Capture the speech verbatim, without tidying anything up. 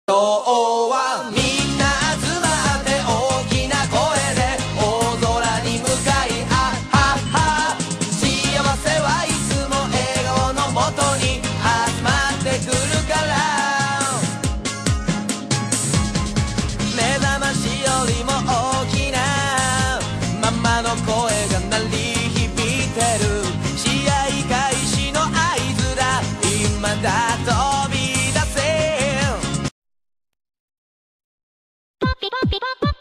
今日はみんな集まって大きな声で大空に向かいあはは幸せはいつも笑顔のもとに集まってくるから目覚ましよりも大きなママの声が鳴り響いてる試合開始の合図だ今だ飛び出せピポピポポ